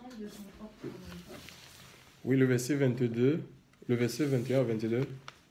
Oui, le verset 22, le verset 21 à 22.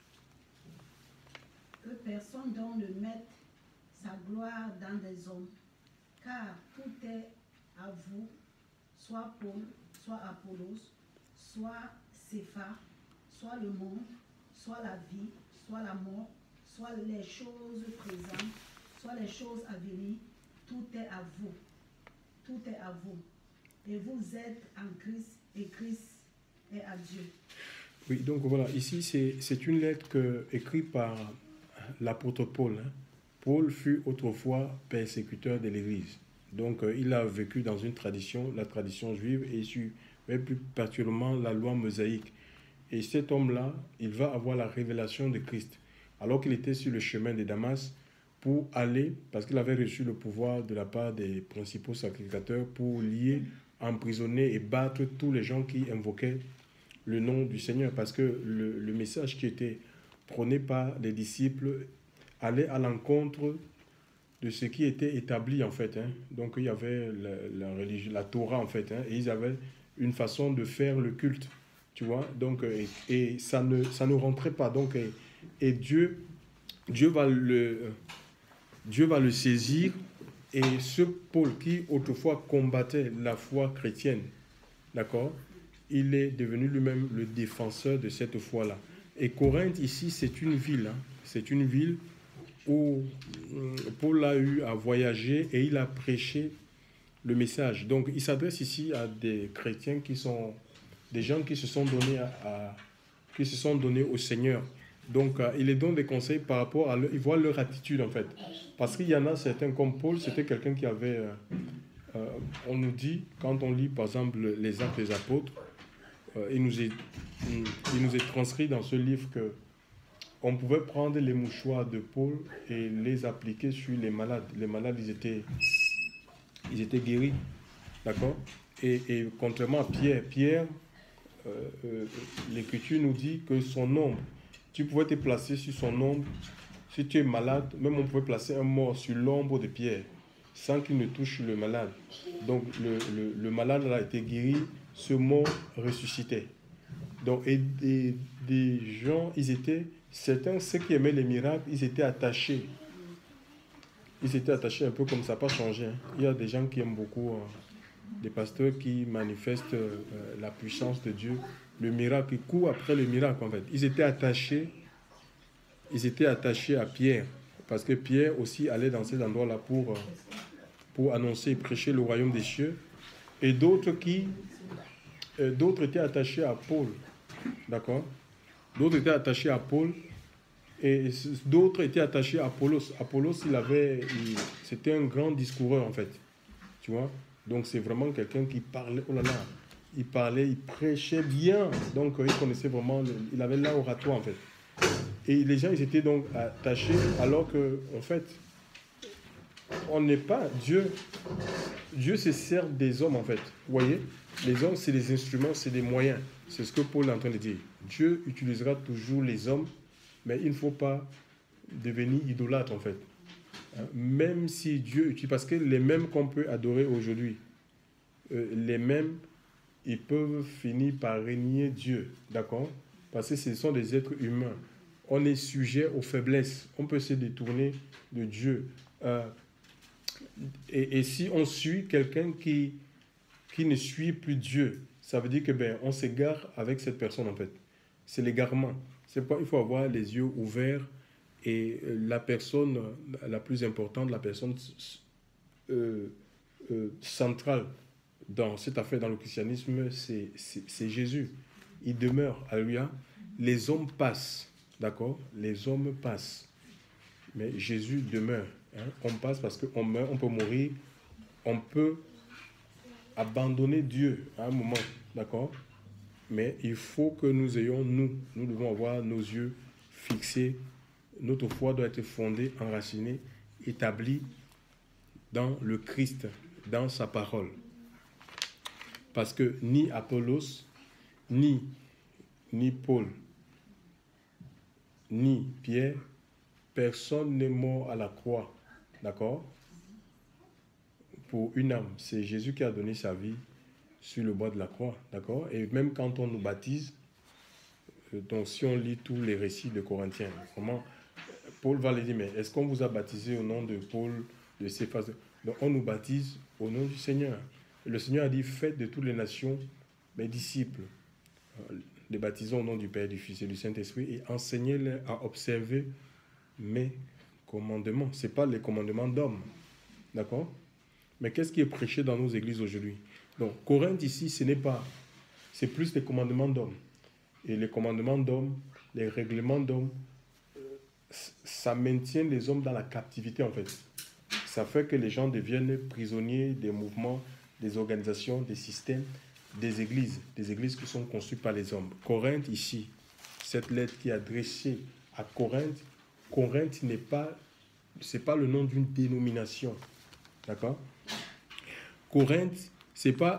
Que personne donc ne mette sa gloire dans des hommes, car tout est à vous, soit Paul, soit Apollos, soit Cépha, soit le monde, soit la vie, soit la mort, soit les choses présentes, soit les choses à venir, tout est à vous. Tout est à vous. Et vous êtes en Christ, et Christ est à Dieu. Oui, donc voilà, ici c'est une lettre écrite par l'apôtre Paul. Hein. Paul fut autrefois persécuteur de l'Église. Donc il a vécu dans une tradition, la tradition juive, et suivait plus particulièrement la loi mosaïque. Et cet homme-là, il va avoir la révélation de Christ. Alors qu'il était sur le chemin de Damas pour aller, parce qu'il avait reçu le pouvoir de la part des principaux sacrificateurs pour lier, emprisonner et battre tous les gens qui invoquaient le nom du Seigneur. Parce que le message qui était prôné par les disciples allait à l'encontre de ce qui était établi en fait. Hein. Donc il y avait la religion, la Torah en fait, hein, et ils avaient une façon de faire le culte. Tu vois, donc, et ça ne rentrait pas. Donc, et Dieu va le saisir. Et ce Paul qui autrefois combattait la foi chrétienne, d'accord, il est devenu lui-même le défenseur de cette foi-là. Et Corinthe, ici, c'est une ville. Hein, c'est une ville où Paul a eu à voyager et il a prêché le message. Donc, il s'adresse ici à des chrétiens qui sont des gens qui se sont donnés au Seigneur. Donc, il les donne des conseils par rapport à ils voient leur attitude en fait. Parce qu'il y en a certains comme Paul, c'était quelqu'un qui avait, on nous dit, quand on lit par exemple les Actes des Apôtres, il nous est transcrit dans ce livre que on pouvait prendre les mouchoirs de Paul et les appliquer sur les malades. Les malades, ils étaient guéris, d'accord. Et contrairement à Pierre, l'Écriture nous dit que son ombre, tu pouvais te placer sur son ombre. Si tu es malade, même on pouvait placer un mort sur l'ombre de Pierre sans qu'il ne touche le malade. Donc le malade a été guéri, ce mort ressuscitait. Donc, et des gens, certains, ceux qui aimaient les miracles, ils étaient attachés. Ils étaient attachés un peu comme ça n'a pas changé. Hein. Il y a des gens qui aiment beaucoup, des pasteurs qui manifestent la puissance de Dieu, le miracle, ils courent après le miracle en fait. Ils étaient attachés à Pierre, parce que Pierre aussi allait dans ces endroits-là pour annoncer et prêcher le royaume des cieux. Et d'autres étaient attachés à Paul, d'accord. D'autres étaient attachés à Paul et d'autres étaient attachés à Apollos. Apollos, c'était un grand discoureur en fait, tu vois. Donc c'est vraiment quelqu'un qui parlait, oh là là, il prêchait bien, donc il connaissait vraiment, il avait l'oratoire en fait. Et les gens, ils étaient donc attachés, alors que, en fait, on n'est pas Dieu. Dieu se sert des hommes en fait. Vous voyez, les hommes, c'est des instruments, c'est des moyens. C'est ce que Paul est en train de dire. Dieu utilisera toujours les hommes, mais il ne faut pas devenir idolâtre en fait. Même si Dieu utilise, parce que les mêmes qu'on peut adorer aujourd'hui, les mêmes, ils peuvent finir par régner Dieu, d'accord? Parce que ce sont des êtres humains. On est sujet aux faiblesses. On peut se détourner de Dieu. Et si on suit quelqu'un qui ne suit plus Dieu, ça veut dire que on s'égare avec cette personne en fait. C'est l'égarement. C'est pourquoi il faut avoir les yeux ouverts et la personne la plus importante, la personne centrale dans cette affaire, dans le christianisme, c'est Jésus. Il demeure, alléluia. Les hommes passent, d'accord? Les hommes passent. Mais Jésus demeure. Hein? On passe parce qu'on meurt, on peut mourir, on peut abandonner Dieu à un moment, d'accord? Mais il faut que nous devons avoir nos yeux fixés. Notre foi doit être fondée, enracinée, établie dans le Christ, dans sa parole. Parce que ni Apollos, ni Paul, ni Pierre, personne n'est mort à la croix, d'accord? Pour une âme, c'est Jésus qui a donné sa vie sur le bois de la croix, d'accord? Et même quand on nous baptise, donc si on lit tous les récits de Corinthiens, comment Paul va les dire, mais est-ce qu'on vous a baptisé au nom de Paul, de Céphas? Donc on nous baptise au nom du Seigneur. Et le Seigneur a dit, faites de toutes les nations mes disciples, les baptisons au nom du Père, du Fils et du Saint-Esprit, et enseignez-les à observer mes commandements. Ce n'est pas les commandements d'hommes, d'accord? Mais qu'est-ce qui est prêché dans nos églises aujourd'hui? Donc Corinthe ici, c'est plus les commandements d'hommes. Et les commandements d'hommes, les règlements d'hommes, ça maintient les hommes dans la captivité en fait. Ça fait que les gens deviennent prisonniers des mouvements, des organisations, des systèmes, des églises qui sont conçues par les hommes. Corinthe ici, cette lettre qui est adressée à Corinthe, Corinthe c'est pas le nom d'une dénomination, d'accord? Corinthe, c'est pas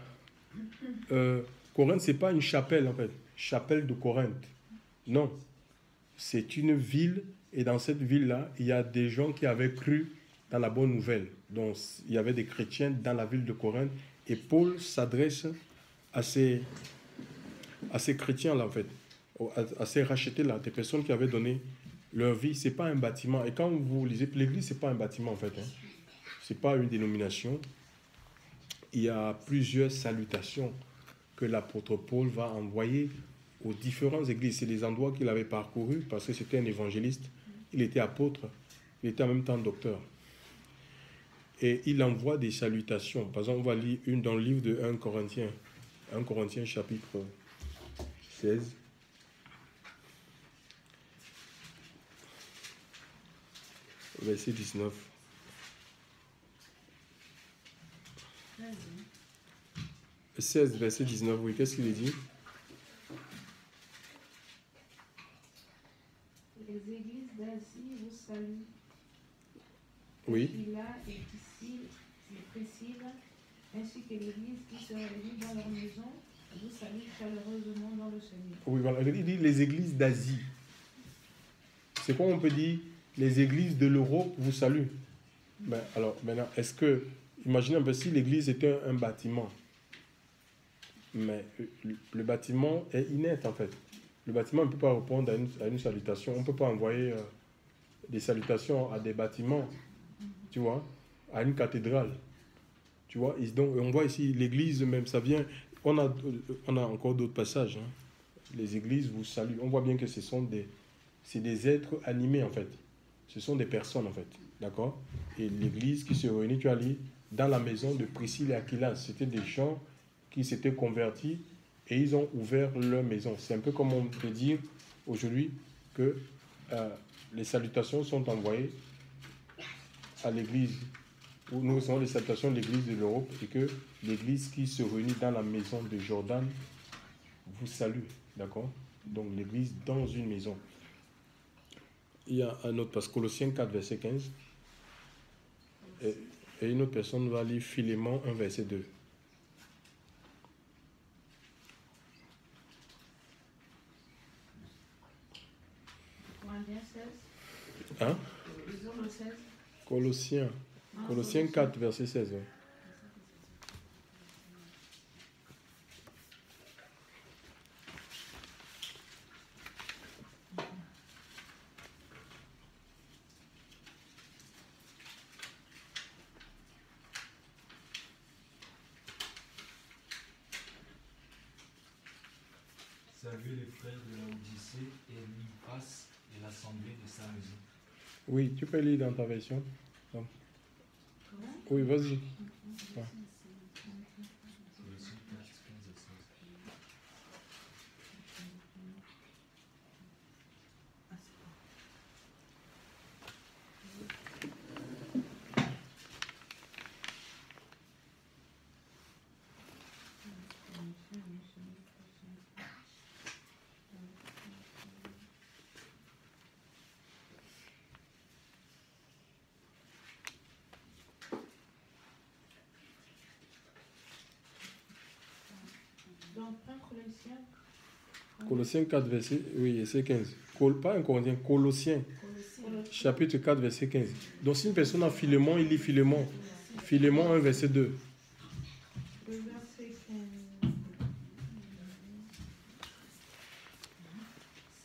une chapelle en fait, chapelle de Corinthe. Non, c'est une ville et dans cette ville-là, il y a des gens qui avaient cru dans la bonne nouvelle. Donc, il y avait des chrétiens dans la ville de Corinthe et Paul s'adresse à ces chrétiens-là en fait, à ces rachetés-là, des personnes qui avaient donné leur vie. C'est pas un bâtiment. Et quand vous lisez, l'église, c'est pas un bâtiment en fait. C'est pas une dénomination. Il y a plusieurs salutations que l'apôtre Paul va envoyer aux différentes églises. C'est des endroits qu'il avait parcourus parce que c'était un évangéliste. Il était apôtre, il était en même temps docteur. Et il envoie des salutations. Par exemple, on va lire une dans le livre de 1 Corinthiens. 1 Corinthiens chapitre 16. Verset 19. 16, verset 19, oui. Qu'est-ce qu'il dit? Les églises d'Asie vous saluent. Oui. Aquila et Priscille, ainsi que l'église qui se réunit dans leur maison, vous salue chaleureusement dans le Seigneur. Oui, voilà. Il dit les églises d'Asie. C'est quoi on peut dire? Les églises de l'Europe vous saluent. Ben, alors, maintenant, est-ce que... Imaginez un peu si l'église était un bâtiment. Mais le bâtiment est inerte, en fait. Le bâtiment ne peut pas répondre à une salutation. On ne peut pas envoyer des salutations à des bâtiments, tu vois, à une cathédrale. Tu vois, et donc, on voit ici l'église même, ça vient... On a encore d'autres passages. Les églises vous saluent. On voit bien que c'est des êtres animés, en fait. Ce sont des personnes, en fait. D'accord? Et l'église qui se réunit, tu as dit, dans la maison de Priscille et Aquila. C'était des gens qui s'étaient convertis et ils ont ouvert leur maison. C'est un peu comme on peut dire aujourd'hui que les salutations sont envoyées à l'église. Nous recevons les salutations de l'église de l'Europe et que l'église qui se réunit dans la maison de Jordan vous salue. D'accord? Donc l'église dans une maison. Il y a un autre passage, Colossiens 4, verset 15. Et une autre personne va lire Philémon 1, verset 2. Corinthiens 16. Hein? Disons le 16. Colossiens 4, verset 16. Ouais. Saluez les frères de la Odyssée et Nymphas et l'assemblée de sa maison. Oui, tu peux lire dans ta version. Donc. Oui, vas-y. Ouais. Colossiens 4, 15 et 16. Donc, 1 Corinthiens. Colossiens 4, verset, oui, verset 15. Pas un Corinthien, Colossiens, chapitre 4, verset 15. Donc, si une personne a Philémon, il lit Philémon. Philémon 1, verset 2. Le verset 15.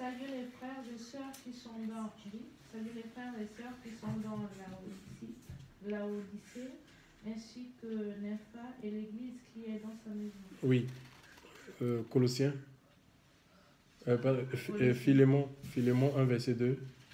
Salut les frères et sœurs qui sont dans salut les frères et sœurs qui sont dans Laodicée, ainsi que Nympha et l'église qui est dans sa maison. Oui. Colossiens. Philémon 1, verset 2.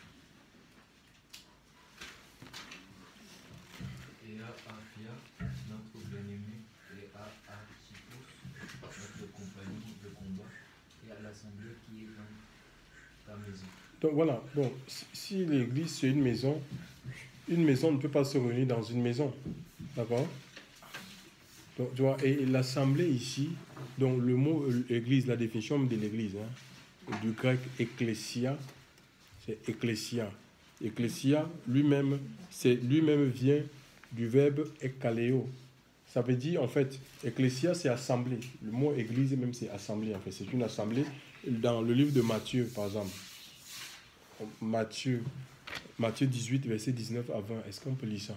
Et à Aphia, notre bien-aimé, et à Archippos, notre compagnon de combat, et à l'assemblée qui est dans ta maison. Donc voilà, bon, si l'église c'est une maison ne peut pas se réunir dans une maison. D'accord? Donc, tu vois, et l'assemblée ici, donc le mot église, la définition de l'église, hein, du grec ecclésia, c'est ecclésia. Ecclésia lui-même vient du verbe ekkaleo. Ça veut dire, en fait, ecclésia c'est assemblée. Le mot église même c'est assemblée, en fait. C'est une assemblée. Dans le livre de Matthieu, par exemple, Matthieu 18, verset 19 à 20, est-ce qu'on peut lire ça?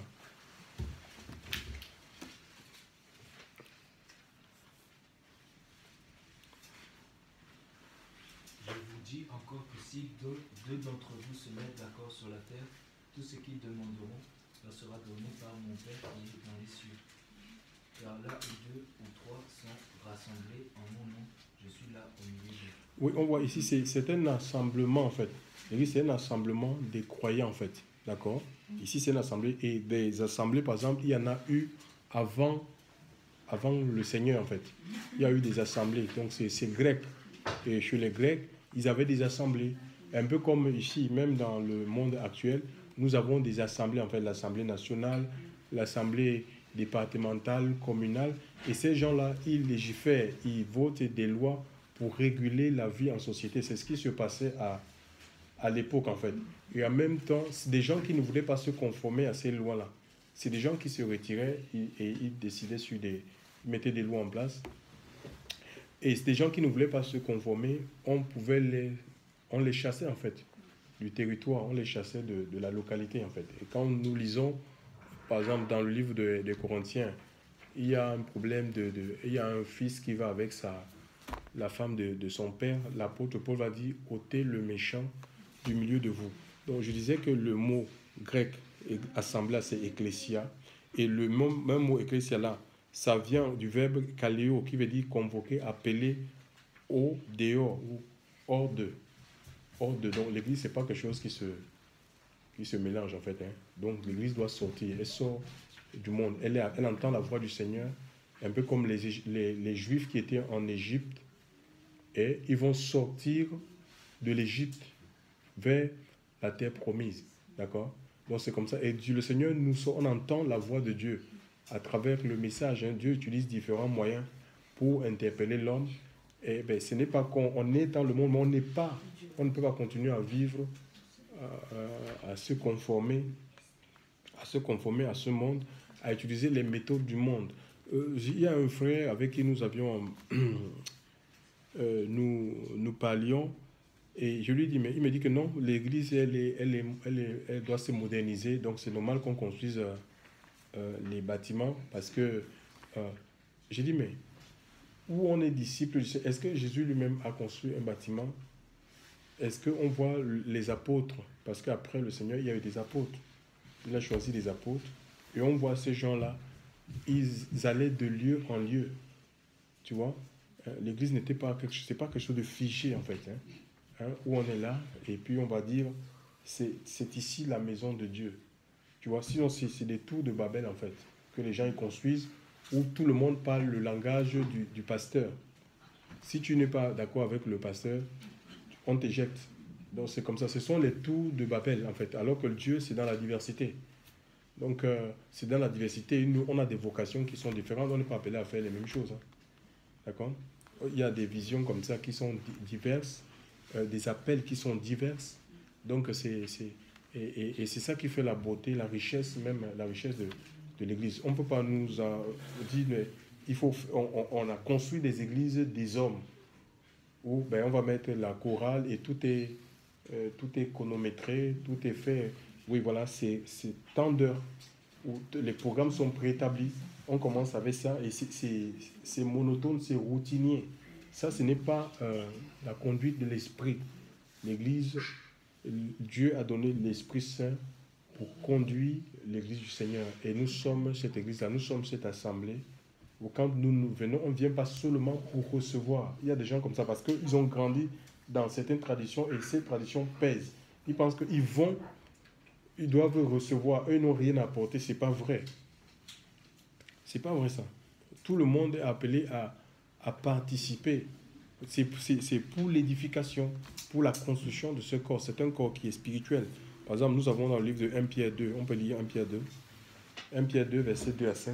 Je vous dis encore que si deux d'entre vous se mettent d'accord sur la terre, tout ce qu'ils demanderont leur sera donné par mon Père qui est dans les cieux. Car là où 2 ou 3 sont rassemblés en mon nom, je suis là au milieu d'eux. Oui, on voit ici, c'est un assemblement, en fait. L'église, c'est un assemblement des croyants, en fait. D'accord? Ici, c'est une assemblée. Et des assemblées, par exemple, il y en a eu avant le Seigneur, en fait. Il y a eu des assemblées. Donc, c'est grec. Et chez les Grecs, ils avaient des assemblées. Un peu comme ici, même dans le monde actuel, nous avons des assemblées, en fait, l'Assemblée nationale, l'Assemblée départementale, communale. Et ces gens-là, ils légifèrent, ils votent des lois pour réguler la vie en société. C'est ce qui se passait à l'époque, en fait. Et en même temps, c'est des gens qui ne voulaient pas se conformer à ces lois-là. C'est des gens qui se retiraient et ils décidaient ils mettaient des lois en place. Et c'est des gens qui ne voulaient pas se conformer, on les chassait, en fait, du territoire, on les chassait de la localité, en fait. Et quand nous lisons, par exemple, dans le livre des Corinthiens, il y a un problème il y a un fils qui va avec la femme de son père. L'apôtre Paul va dire « ôtez le méchant du milieu de vous ». Donc je disais que le mot grec assemblée, c'est ecclésia. Et le même mot ecclésia là, ça vient du verbe kaleo, qui veut dire convoquer, appeler au dehors ou hors de. Donc l'église, c'est pas quelque chose qui se mélange, en fait. Hein. Donc l'église doit sortir. Elle sort du monde. Elle entend la voix du Seigneur, un peu comme les Juifs qui étaient en Égypte. Et ils vont sortir de l'Égypte vers la terre promise. D'accord? Donc c'est comme ça. Et le Seigneur, on entend la voix de Dieu à travers le message. Hein. Dieu utilise différents moyens pour interpeller l'homme. Et ben, ce n'est pas qu'on est dans le monde, mais on ne peut pas continuer à vivre, à se conformer à ce monde, à utiliser les méthodes du monde. Il y a un frère avec qui nous avions nous parlions, et je lui dis, mais il me dit que non, l'église elle doit se moderniser, donc c'est normal qu'on construise les bâtiments, parce que j'ai dit, mais où on est disciple, est-ce que Jésus lui-même a construit un bâtiment? Est-ce qu'on voit les apôtres? Parce qu'après le Seigneur, il y a eu des apôtres. Il a choisi des apôtres. Et on voit ces gens-là, ils allaient de lieu en lieu. Tu vois? L'église n'était pas quelque chose de figé, en fait. Où on est là, et puis on va dire, c'est ici la maison de Dieu. Tu vois? Sinon, c'est des tours de Babel, en fait, que les gens ils construisent, où tout le monde parle le langage du pasteur. Si tu n'es pas d'accord avec le pasteur, on t'éjecte. Donc c'est comme ça. Ce sont les tours de Babel, en fait. Alors que Dieu, c'est dans la diversité. Donc c'est dans la diversité. Nous, on a des vocations qui sont différentes. On n'est pas appelé à faire les mêmes choses. Hein. D'accord? Il y a des visions comme ça qui sont diverses, des appels qui sont diverses. Donc c'est ça qui fait la beauté, la richesse, même la richesse de l'Église. On ne peut pas nous dire, mais on a construit des églises des hommes, où ben, on va mettre la chorale et tout est chronométré, tout est fait. Oui, voilà, c'est tant d'heures où les programmes sont préétablis. On commence avec ça et c'est monotone, c'est routinier. Ça, ce n'est pas la conduite de l'esprit. L'Église, Dieu a donné l'Esprit Saint pour conduire l'Église du Seigneur. Et nous sommes cette Église-là, nous sommes cette assemblée. Où quand nous venons, on ne vient pas seulement pour recevoir. Il y a des gens comme ça parce qu'ils ont grandi dans certaines traditions et ces traditions pèsent. Ils pensent ils doivent recevoir. Eux n'ont rien à apporter. Ce n'est pas vrai. Ce n'est pas vrai ça. Tout le monde est appelé à participer. C'est pour l'édification, pour la construction de ce corps. C'est un corps qui est spirituel. Par exemple, nous avons dans le livre de 1 Pierre 2, on peut lire 1 Pierre 2. 1 Pierre 2, versets 2 à 5.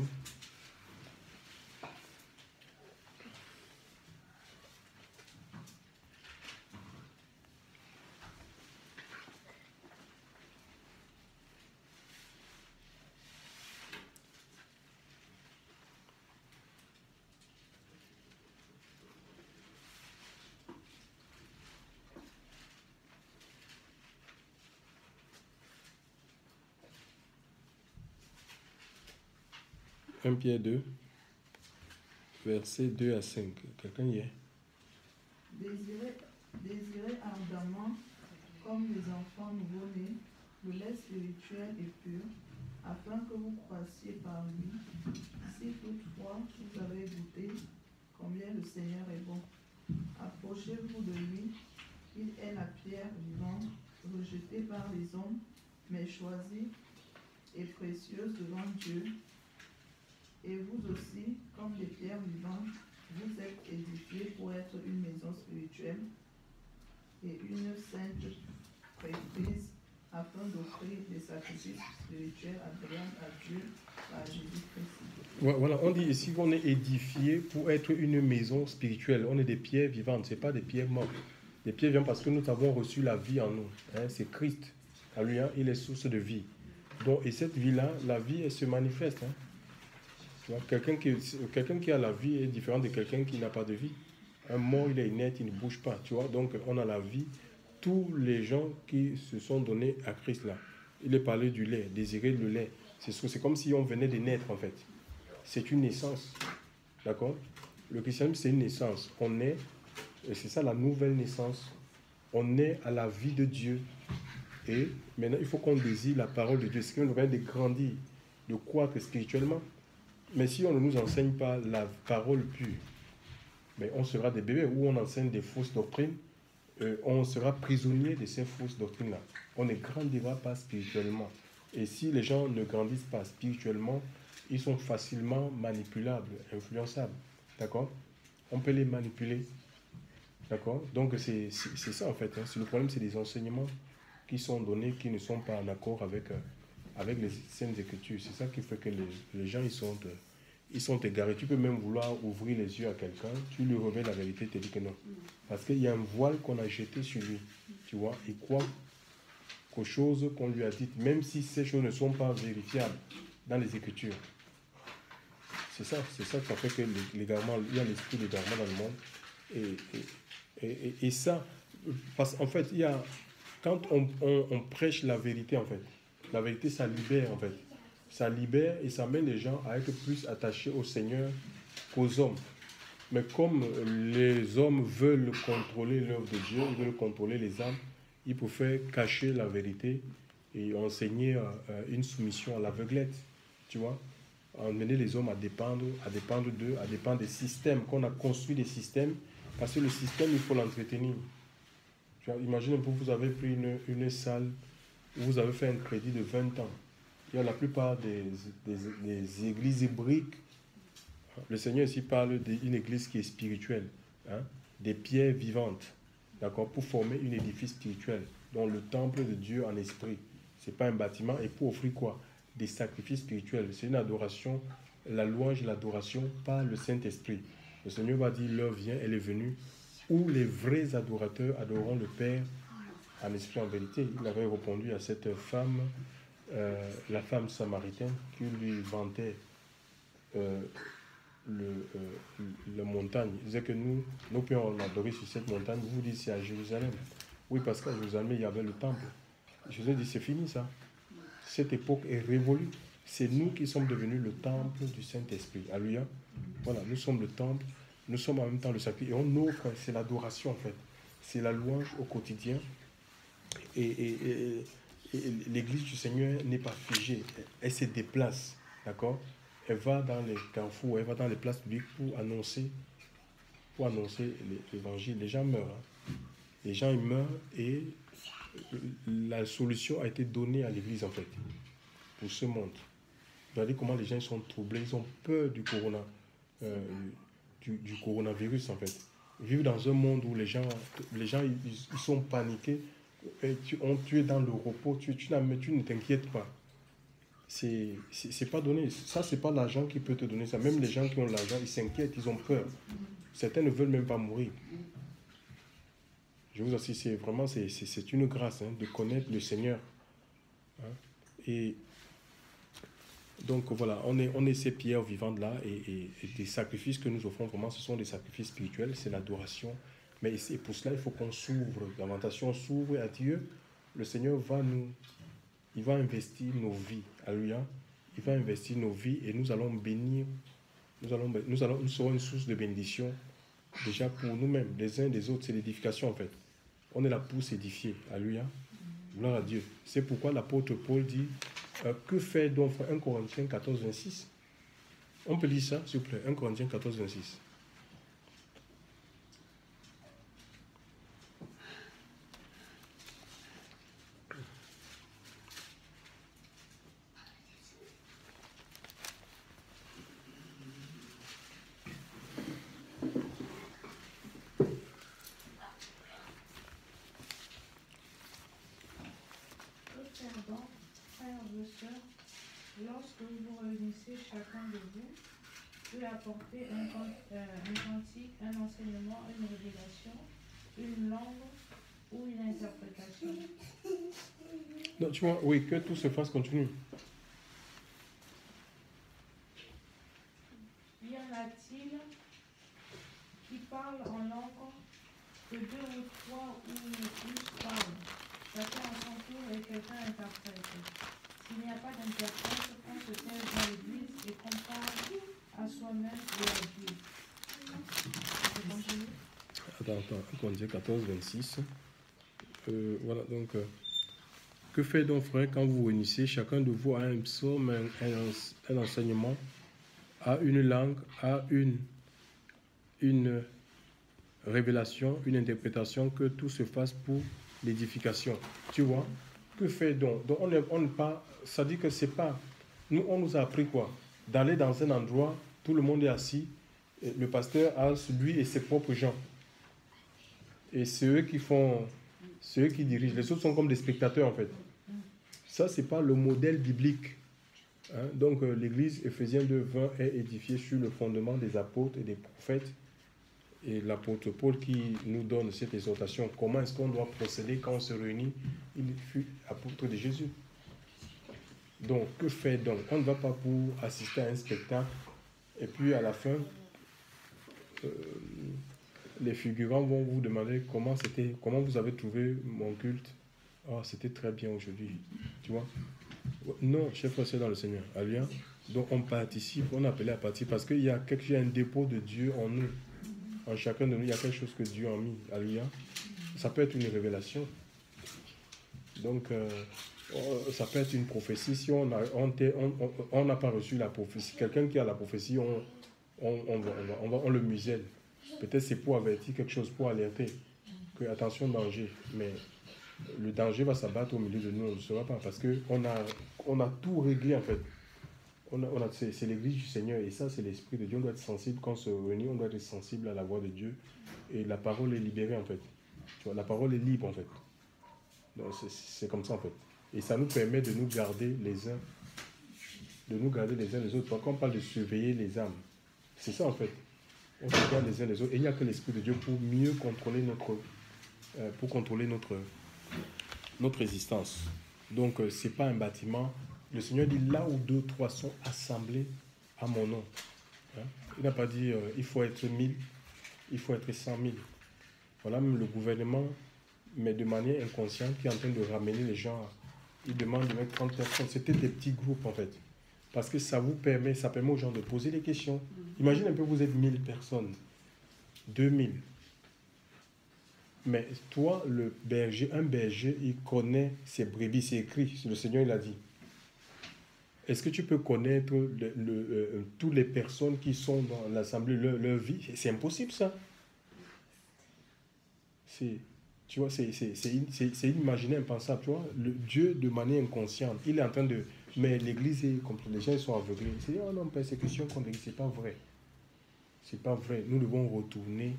« 1 Pierre 2, versets 2 à 5. Quelqu'un y est? Désirez ardemment, comme les enfants nouveau-nés, le lait spirituel et pur, afin que vous croissiez par lui, si toutefois vous avez goûté combien le Seigneur est bon. Approchez-vous de lui, il est la pierre vivante, rejetée par les hommes, mais choisie et précieuse devant Dieu. Et vous aussi, comme des pierres vivantes, vous êtes édifiés pour être une maison spirituelle et une sainte prêtrise, afin d'offrir des sacrifices spirituels agréables à Dieu par Jésus-Christ. Voilà, on dit ici qu'on est édifié pour être une maison spirituelle. On est des pierres vivantes, ce n'est pas des pierres mortes. Des pierres vivantes parce que nous avons reçu la vie en nous. C'est Christ. Alléluia, il est source de vie. Donc, et cette vie-là, la vie, elle se manifeste. Quelqu'un qui a la vie est différent de quelqu'un qui n'a pas de vie. Un mort, il est inerte, il ne bouge pas. Tu vois? Donc, on a la vie. Tous les gens qui se sont donnés à Christ, là, il est parlé du lait, désirer le lait. C'est comme si on venait de naître, en fait. C'est une naissance. D'accord? Le christianisme, c'est une naissance. On est, et c'est ça la nouvelle naissance. On est à la vie de Dieu. Et maintenant, il faut qu'on désire la parole de Dieu. Ce qui nous permet de grandir, de croître spirituellement. Mais si on ne nous enseigne pas la parole pure, mais on sera des bébés où on enseigne des fausses doctrines, on sera prisonnier de ces fausses doctrines-là. On ne grandira pas spirituellement. Et si les gens ne grandissent pas spirituellement, ils sont facilement manipulables, influençables. D'accord? On peut les manipuler. D'accord? Donc c'est ça en fait. Le problème, c'est des enseignements qui sont donnés, qui ne sont pas en accord avec les Saintes Écritures. C'est ça qui fait que les gens, ils sont égarés. Tu peux même vouloir ouvrir les yeux à quelqu'un, tu lui révèles la vérité, tu dis que non. Parce qu'il y a un voile qu'on a jeté sur lui. Tu vois, il croit qu'aux choses qu'on lui a dites, même si ces choses ne sont pas vérifiables dans les Écritures. C'est ça qui fait que l'égarement, il y a l'esprit d'égarement dans le monde. Et ça, parce qu'en fait, quand on prêche la vérité, en fait, la vérité, ça libère, en fait. Ça libère et ça mène les gens à être plus attachés au Seigneur qu'aux hommes. Mais comme les hommes veulent contrôler l'œuvre de Dieu, ils veulent contrôler les âmes, ils préfèrent cacher la vérité et enseigner une soumission à l'aveuglette, tu vois. Emmener les hommes à dépendre d'eux, à dépendre des systèmes, qu'on a construit des systèmes, parce que le système, il faut l'entretenir. Tu vois, imagine un peu, vous avez pris une salle où vous avez fait un crédit de 20 ans. Il y a la plupart des églises hébraïques. Le Seigneur ici parle d'une église qui est spirituelle, des pierres vivantes, d'accord, pour former une édifice spirituel, dont le temple de Dieu en esprit. Ce n'est pas un bâtiment, et pour offrir quoi? Des sacrifices spirituels. C'est une adoration, la louange et l'adoration par le Saint-Esprit. Le Seigneur va dire, l'heure vient, elle est venue, où les vrais adorateurs adoreront le Père en esprit, en vérité. Il avait répondu à cette femme, la femme samaritaine, qui lui vantait la montagne. Il disait que nous pouvons adorer sur cette montagne. Vous dites c'est à Jérusalem. Oui, parce qu'à Jérusalem, il y avait le temple. Jésus dit, c'est fini ça. Cette époque est révolue. C'est nous qui sommes devenus le temple du Saint-Esprit. Alléluia. Voilà, nous sommes le temple. Nous sommes en même temps le sacrifice. Et on offre, c'est l'adoration en fait. c'est la louange au quotidien. Et l'église du Seigneur n'est pas figée. Elle se déplace, d'accord? Elle va dans les carrefours, elle va dans les places publiques pour annoncer l'évangile. Les gens meurent. Les gens ils meurent et la solution a été donnée à l'église en fait, pour ce monde. Regardez comment les gens sont troublés, ils ont peur du coronavirus en fait. Vivre dans un monde où les gens ils sont paniqués, et tu es dans le repos, tu ne t'inquiètes pas. C'est pas donné. Ça, c'est pas l'argent qui peut te donner ça. Même les gens qui ont l'argent, ils s'inquiètent, ils ont peur. Certains ne veulent même pas mourir. Je vous assure, c'est vraiment c'est une grâce de connaître le Seigneur. Et donc voilà, on est ces pierres vivantes là et des sacrifices que nous offrons vraiment, ce sont des sacrifices spirituels, c'est l'adoration. Mais c'est pour cela il faut qu'on s'ouvre davantage. Si on s'ouvre à Dieu, le Seigneur il va investir nos vies. Alléluia. Il va investir nos vies et nous allons bénir. Nous serons une source de bénédiction déjà pour nous-mêmes, les uns des autres. C'est l'édification en fait. On est là pour s'édifier. Alléluia. Gloire à Dieu. C'est pourquoi l'apôtre Paul dit que fait donc 1 Corinthiens 14, 26. On peut lire ça, s'il vous plaît. 1 Corinthiens 14, 26. Lorsque vous vous réunissez, chacun de vous peut apporter un cantique, un enseignement, une révélation, une langue ou une interprétation. Non, tu vois, oui, que tout se fasse continue. Y en a-t-il qui parlent en langue que 2 ou 3 ou plus parlent, chacun à son tour et quelqu'un interprète? S'il n'y a pas d'interprète, on se taise dans l'église et compare à soi-même et à Dieu. Attends, on dit 14, 26. Voilà, donc, que fait donc, frère, quand vous réunissez, chacun de vous a un psaume, un enseignement, a une langue, a une révélation, une interprétation, que tout se fasse pour l'édification. Tu vois? Que fait donc? Donc, on n'est pas. Ça dit que c'est pas. Nous, on nous a appris quoi? D'aller dans un endroit, tout le monde est assis, et le pasteur a lui et ses propres gens. Et c'est eux qui font. C'est eux qui dirigent. Les autres sont comme des spectateurs, en fait. Ça, c'est pas le modèle biblique. Donc, l'église Éphésiens 2:20 est édifiée sur le fondement des apôtres et des prophètes. Et l'apôtre Paul qui nous donne cette exhortation, comment est-ce qu'on doit procéder quand on se réunit? Il fut apôtre de Jésus. Donc, que fait donc? On ne va pas pour assister à un spectacle et puis à la fin, les figurants vont vous demander comment vous avez trouvé mon culte. Oh, c'était très bien aujourd'hui. Tu vois? Non, chers frères, c'est dans le Seigneur. Alléluia. Donc, on participe, on est appelé à participer parce qu'il y a un dépôt de Dieu en nous. En chacun de nous, il y a quelque chose que Dieu a mis. Alléluia. Ça peut être une révélation. Donc, ça peut être une prophétie. Si on n'a pas reçu la prophétie, quelqu'un qui a la prophétie, on le muselle. Peut-être c'est pour avertir quelque chose, pour alerter que attention, danger. Mais le danger va s'abattre au milieu de nous, on ne le saura pas parce qu'on a tout réglé en fait. C'est l'église du Seigneur et ça c'est l'esprit de Dieu. On doit être sensible quand on se réunit, on doit être sensible à la voix de Dieu et la parole est libérée en fait. Tu vois, la parole est libre en fait. Donc c'est comme ça en fait. Et ça nous permet de nous garder les uns les autres. Quand on parle de surveiller les âmes, c'est ça en fait. On se garde les uns les autres et il n'y a que l'esprit de Dieu pour mieux contrôler notre existence. Donc c'est pas un bâtiment. Le Seigneur dit là où 2, 3 sont assemblés à mon nom. Il n'a pas dit il faut être 1000, il faut être 100 000. Voilà, même le gouvernement, mais de manière inconsciente, qui est en train de ramener les gens. Il demande de mettre 30 personnes. C'était des petits groupes en fait. Parce que ça permet aux gens de poser des questions. Imagine un peu, vous êtes 1000 personnes, 2000. Mais toi, le berger, un berger, il connaît ses brebis, c'est écrit, le Seigneur il a dit. Est-ce que tu peux connaître toutes les personnes qui sont dans l'assemblée, leur vie? C'est impossible ça. Tu vois, c'est inimaginable, impensable. Tu vois, le Dieu, de manière inconsciente, il est en train de... Mais l'Église, les gens ils sont aveuglés. Ils disent, oh non, persécution contre l'Église, c'est pas vrai. C'est pas vrai. Nous devons retourner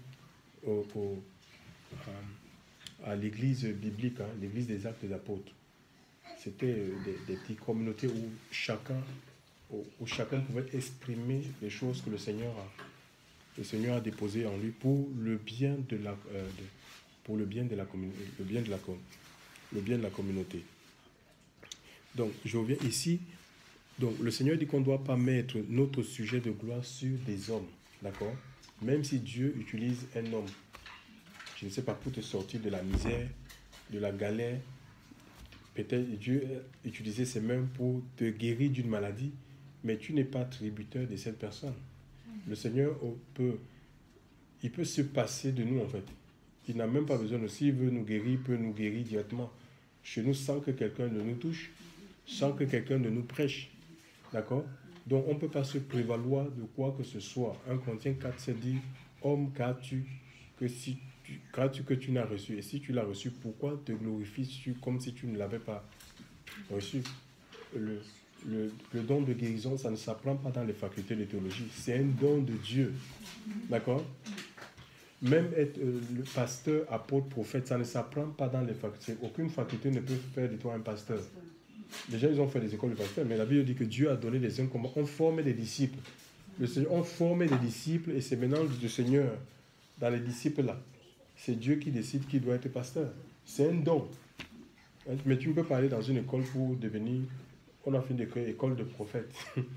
à l'Église biblique, hein, l'Église des Actes des Apôtres. C'était des petites communautés où chacun pouvait exprimer les choses que le Seigneur a déposées en lui pour le bien de la communauté. Donc, je reviens ici. Donc, le Seigneur dit qu'on ne doit pas mettre notre sujet de gloire sur des hommes. D'accord? Même si Dieu utilise un homme, je ne sais pas, pour te sortir de la misère, de la galère, peut-être Dieu a utilisé ses mains pour te guérir d'une maladie, mais tu n'es pas tributaire de cette personne. Le Seigneur il peut se passer de nous, en fait. Il n'a même pas besoin de... S'il veut nous guérir, il peut nous guérir directement chez nous sans que quelqu'un ne nous touche, sans que quelqu'un ne nous prêche. D'accord? Donc, on ne peut pas se prévaloir de quoi que ce soit. 1 Corinthiens 4, c'est dit, homme, qu'as-tu que tu n'as reçu? Et si tu l'as reçu, pourquoi te glorifies-tu comme si tu ne l'avais pas reçu? Le don de guérison, ça ne s'apprend pas dans les facultés de théologie. C'est un don de Dieu. D'accord? Même être le pasteur, apôtre, prophète, ça ne s'apprend pas dans les facultés. Aucune faculté ne peut faire de toi un pasteur. Déjà, ils ont fait des écoles de pasteurs, mais la Bible dit que Dieu a donné des hommes comme on formait des disciples. Le Seigneur, on formait des disciples et c'est maintenant le Seigneur, dans les disciples là, c'est Dieu qui décide qui doit être pasteur. C'est un don. Mais tu ne peux pas aller dans une école pour devenir, on a fait une école de prophètes.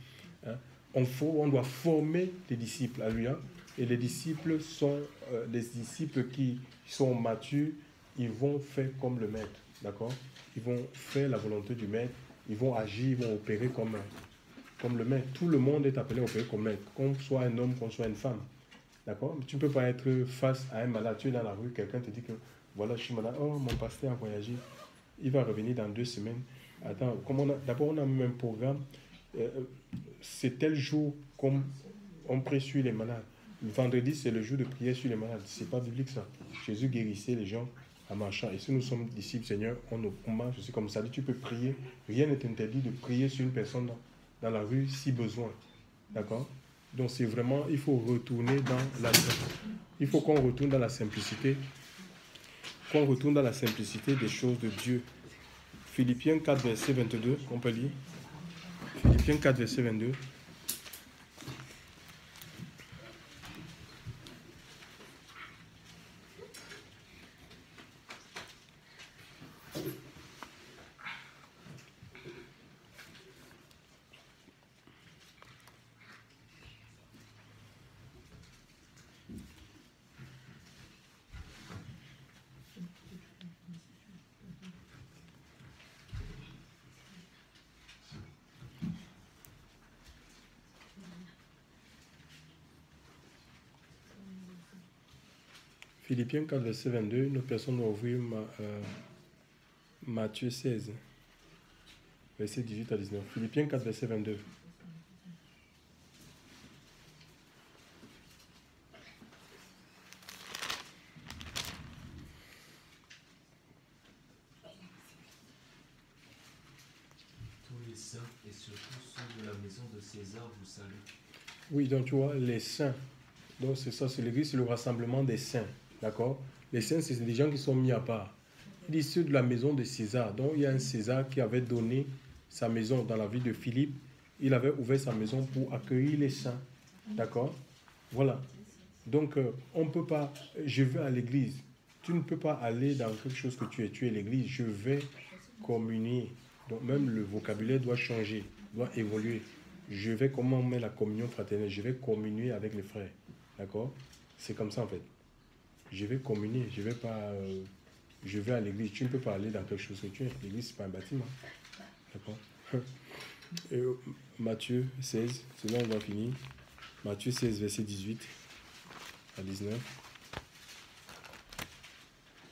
On doit former des disciples, alléluia. Et les disciples sont des disciples qui sont matures, ils vont faire comme le maître, d'accord? Ils vont faire la volonté du maître, ils vont agir, ils vont opérer comme le maître. Tout le monde est appelé à opérer comme maître, qu'on soit un homme, qu'on soit une femme, d'accord? Tu ne peux pas être face à un malade, tu es dans la rue, quelqu'un te dit que voilà, je suis malade, oh, mon pasteur a voyagé, il va revenir dans 2 semaines. Attends, d'abord on a même un programme, c'est tel jour qu'on prie sur les malades. Le vendredi, c'est le jour de prière sur les malades. C'est pas biblique ça. Jésus guérissait les gens en marchant. Et si nous sommes disciples, Seigneur, on marche, c'est comme ça. Tu peux prier. Rien n'est interdit de prier sur une personne dans la rue si besoin. D'accord? Donc c'est vraiment, il faut retourner il faut qu'on retourne dans la simplicité. Qu'on retourne dans la simplicité des choses de Dieu. Philippiens 4, verset 22, on peut lire. Philippiens 4, verset 22. Philippiens 4, verset 22, une personne doit ouvrir Matthieu 16, verset 18 à 19. Philippiens 4, verset 22. Tous les saints et surtout ceux de la maison de César vous saluent. Oui, donc tu vois, les saints. Donc c'est ça, c'est l'église, c'est le rassemblement des saints. D'accord? Les saints, c'est des gens qui sont mis à part. Il dit ceux de la maison de César. Donc il y a un César qui avait donné sa maison dans la ville de Philippe. Il avait ouvert sa maison pour accueillir les saints. D'accord? Voilà. Donc on ne peut pas, je vais à l'église. Tu ne peux pas aller dans quelque chose que tu es l'église. Je vais communier. Donc même le vocabulaire doit changer, doit évoluer. Je vais, comment on met la communion fraternelle? Je vais communier avec les frères. D'accord? C'est comme ça en fait. Je vais communier, je vais à l'église. Tu ne peux pas aller dans quelque chose que tu es. L'église, ce n'est pas un bâtiment. D'accord? Et Matthieu 16, c'est là où on va finir. Matthieu 16, verset 18 à 19.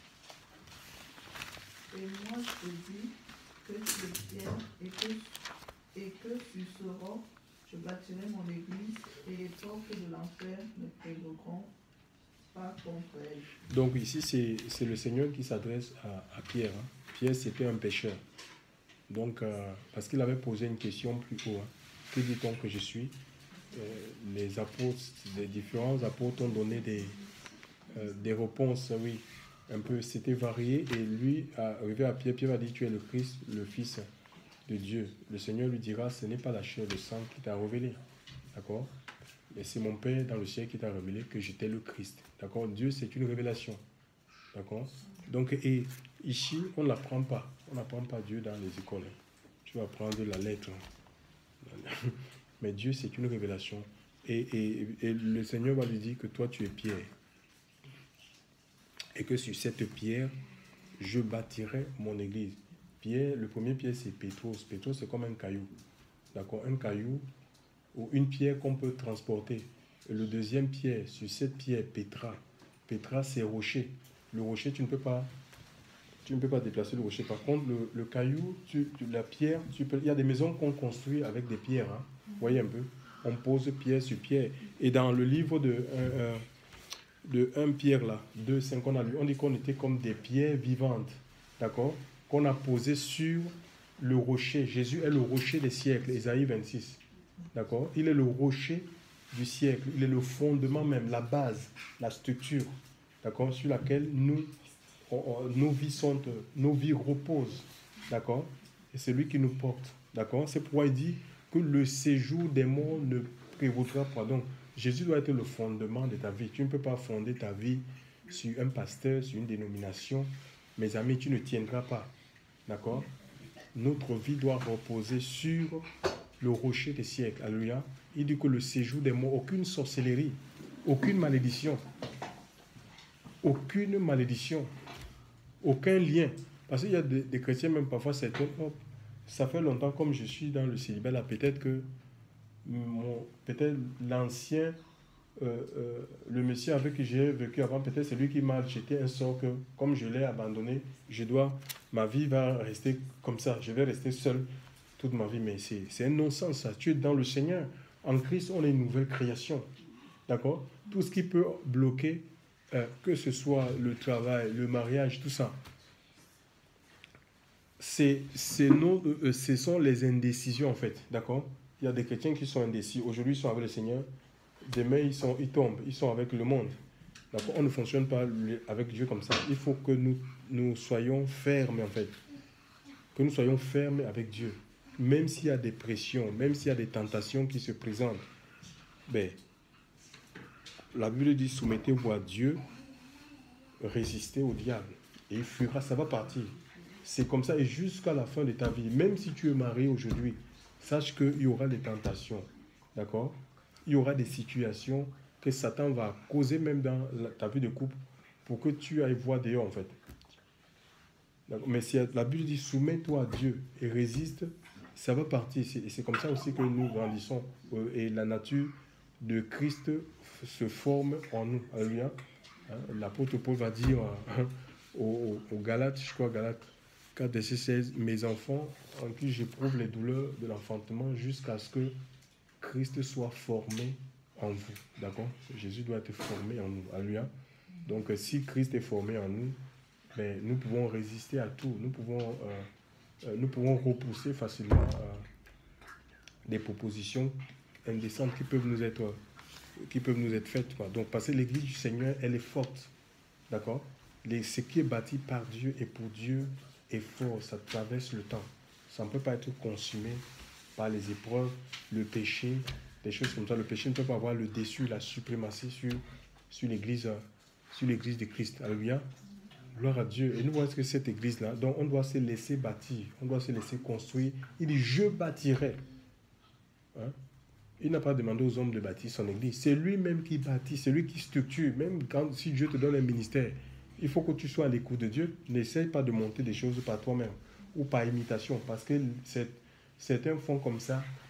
Et moi je te dis que tu es pierre et que tu seras, je bâtirai mon église et les portes de l'enfer ne prévaudront pas contre elle. Donc ici, c'est le Seigneur qui s'adresse à Pierre. Hein. Pierre, c'était un pécheur. Donc, parce qu'il avait posé une question plus haut. Hein. Que dit-on que je suis? Les apôtres, les différents apôtres ont donné des réponses, oui, un peu, c'était varié. Et lui, arrivé à Pierre, Pierre a dit, tu es le Christ, le Fils de Dieu. Le Seigneur lui dira, ce n'est pas la chair et le sang qui t'a révélé. D'accord? Mais c'est mon Père dans le ciel qui t'a révélé que j'étais le Christ. D'accord? Dieu, c'est une révélation. D'accord? Donc, et ici, on ne l'apprend pas. On n'apprend pas Dieu dans les écoles. Tu vas apprendre la lettre. Mais Dieu, c'est une révélation. Et le Seigneur va lui dire que toi, tu es pierre. Et que sur cette pierre, je bâtirai mon église. Pierre, le premier pierre, c'est Pétros. Pétros, c'est comme un caillou. D'accord? Un caillou ou une pierre qu'on peut transporter. Et le deuxième pierre, sur cette pierre, Pétra. Pétra, c'est rocher. Le rocher, tu ne peux pas déplacer le rocher. Par contre, le caillou, la pierre, il y a des maisons qu'on construit avec des pierres. Hein. Vous voyez un peu? On pose pierre sur pierre. Et dans le livre de 1 Pierre, là, 2:5, on a lu, on dit qu'on était comme des pierres vivantes. D'accord? Qu'on a posé sur le rocher. Jésus est le rocher des siècles. Ésaïe 26. D'accord? Il est le rocher du siècle. Il est le fondement même, la base, la structure. D'accord? Sur laquelle nos vies reposent. D'accord? Et c'est lui qui nous porte. D'accord? C'est pourquoi il dit que le séjour des morts ne prévaudra pas. Donc, Jésus doit être le fondement de ta vie. Tu ne peux pas fonder ta vie sur un pasteur, sur une dénomination. Mes amis, tu ne tiendras pas. D'accord? Notre vie doit reposer sur le rocher des siècles. Alléluia. Il dit que le séjour des morts, aucune sorcellerie, aucune malédiction, aucun lien. Parce qu'il y a des chrétiens, même parfois, ça fait longtemps comme je suis dans le célibat, là, peut-être que l'ancien, le monsieur avec qui j'ai vécu avant, peut-être c'est lui qui m'a jeté un sort que, comme je l'ai abandonné, ma vie va rester comme ça, je vais rester seul toute ma vie. Mais c'est un non-sens, ça. Tu es dans le Seigneur. En Christ, on est une nouvelle création. D'accord? Tout ce qui peut bloquer, que ce soit le travail, le mariage, tout ça, ce sont les indécisions, en fait. D'accord? Il y a des chrétiens qui sont indécis. Aujourd'hui, ils sont avec le Seigneur. Demain, ils tombent. Ils sont avec le monde. D'accord? On ne fonctionne pas avec Dieu comme ça. Il faut que nous soyons fermes, en fait. Que nous soyons fermes avec Dieu. Même s'il y a des pressions, même s'il y a des tentations qui se présentent. Ben, la Bible dit, soumettez-vous à Dieu, résistez au diable. Et il fuira, ça va partir. C'est comme ça, et jusqu'à la fin de ta vie, même si tu es marié aujourd'hui, sache qu'il y aura des tentations, d'accord? Il y aura des situations que Satan va causer même dans ta vie de couple pour que tu ailles voir dehors, en fait. Mais si la Bible dit, soumets-toi à Dieu et résiste, ça va partir. Et c'est comme ça aussi que nous grandissons. Et la nature de Christ se forme en nous. Alléluia. L'apôtre Paul va dire aux Galates, je crois, Galates 4, verset 16, mes enfants, en qui j'éprouve les douleurs de l'enfantement jusqu'à ce que Christ soit formé en vous. D'accord? Jésus doit être formé en nous. Alléluia. Donc, si Christ est formé en nous, ben, nous pouvons résister à tout. Nous pouvons repousser facilement des propositions indécentes qui peuvent nous être faites. Quoi. Donc, parce que l'Église du Seigneur, elle est forte. D'accord? Ce qui est bâti par Dieu et pour Dieu est fort. Ça traverse le temps. Ça ne peut pas être consumé par les épreuves, le péché, des choses comme ça. Le péché ne peut pas avoir le dessus, la suprématie sur l'Église de Christ. Alléluia. Gloire à Dieu. Et nous voyons que cette église-là, donc on doit se laisser bâtir, on doit se laisser construire. Il dit, je bâtirai. Hein? Il n'a pas demandé aux hommes de bâtir son église. C'est lui-même qui bâtit, c'est lui qui structure. Même si Dieu te donne un ministère, il faut que tu sois à l'écoute de Dieu. N'essaye pas de monter des choses par toi-même ou par imitation. Parce que certains font comme ça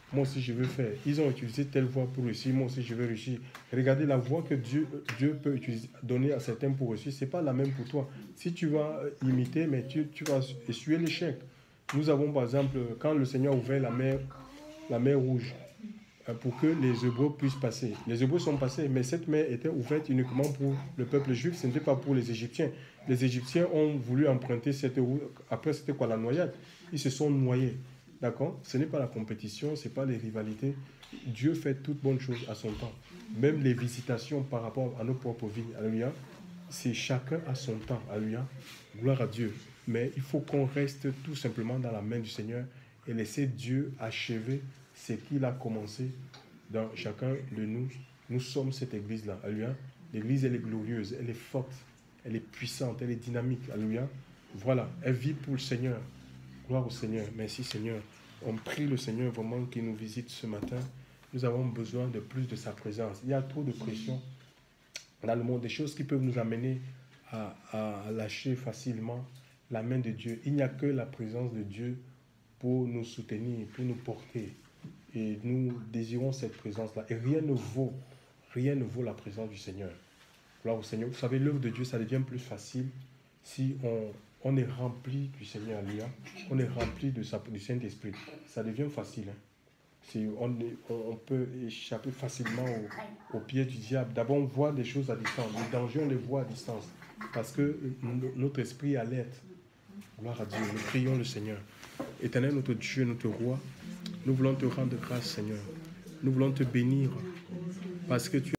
moi aussi je veux faire. Ils ont utilisé telle voie pour réussir, moi aussi je veux réussir. Regardez la voie que Dieu peut utiliser, donner à certains pour réussir, ce n'est pas la même pour toi. Si tu vas imiter, mais tu vas essuyer l'échec. Nous avons par exemple, quand le Seigneur a ouvert la mer Rouge, pour que les Hébreux puissent passer. Les Hébreux sont passés, mais cette mer était ouverte uniquement pour le peuple juif, ce n'était pas pour les Égyptiens. Les Égyptiens ont voulu emprunter cette route, après c'était quoi, la noyade? Ils se sont noyés, d'accord? Ce n'est pas la compétition, ce n'est pas les rivalités. Dieu fait toutes bonnes choses à son temps. Même les visitations par rapport à nos propres vies, alléluia, c'est chacun à son temps, alléluia, gloire à Dieu. Mais il faut qu'on reste tout simplement dans la main du Seigneur et laisser Dieu achever ce qu'il a commencé dans chacun de nous. Nous sommes cette église-là, alléluia. L'église, elle est glorieuse, elle est forte, elle est puissante, elle est dynamique, alléluia. Voilà, elle vit pour le Seigneur. Gloire au Seigneur. Merci Seigneur. On prie le Seigneur vraiment qu'il nous visite ce matin. Nous avons besoin de plus de sa présence. Il y a trop de pression dans le monde, des choses qui peuvent nous amener à lâcher facilement la main de Dieu. Il n'y a que la présence de Dieu pour nous soutenir, pour nous porter. Et nous désirons cette présence-là. Et rien ne vaut la présence du Seigneur. Gloire au Seigneur. Vous savez, l'œuvre de Dieu, ça devient plus facile si on est rempli du Seigneur, alléluia. On est rempli du Saint-Esprit. Ça devient facile. Si on peut échapper facilement au pied du diable. D'abord, on voit des choses à distance. Les dangers, on les voit à distance. Parce que notre esprit alerte. Gloire à Dieu. Nous prions le Seigneur. Éternel, notre Dieu, notre Roi, nous voulons te rendre grâce, Seigneur. Nous voulons te bénir parce que tu